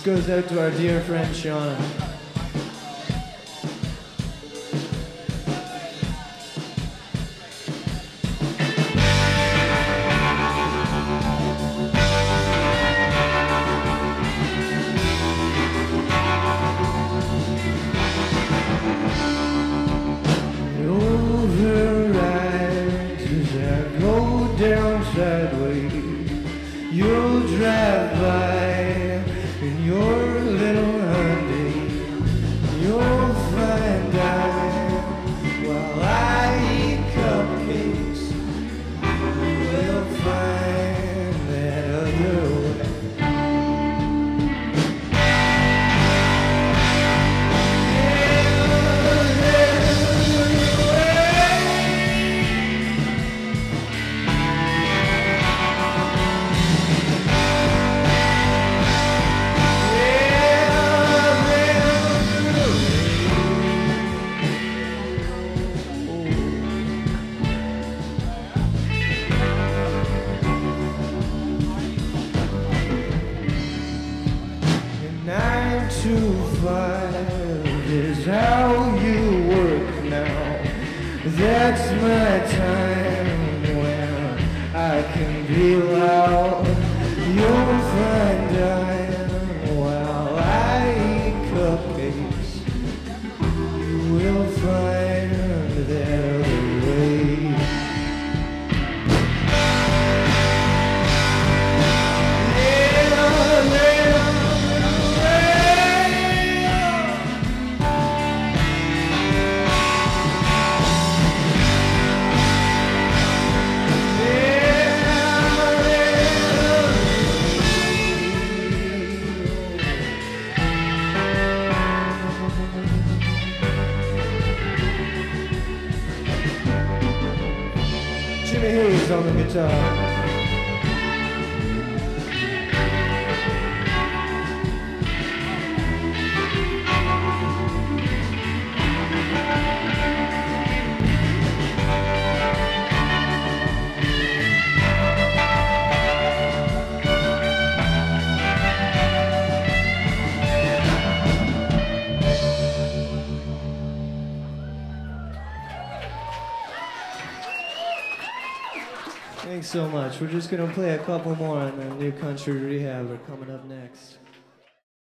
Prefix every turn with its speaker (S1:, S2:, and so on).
S1: goes out to our dear friend Sean.
S2: Down sideways, you'll drive by in your little Hyundai. You'll find out while I eat cupcakes, we'll find that other way. To 5 is how you work now. That's my time when I can be loud. You'll find I'm while I eat cupcakes. You will find that other way. Jimmy Hayes on the guitar.
S1: Thanks so much. We're just gonna play a couple more, and then New Country Rehab are coming up next.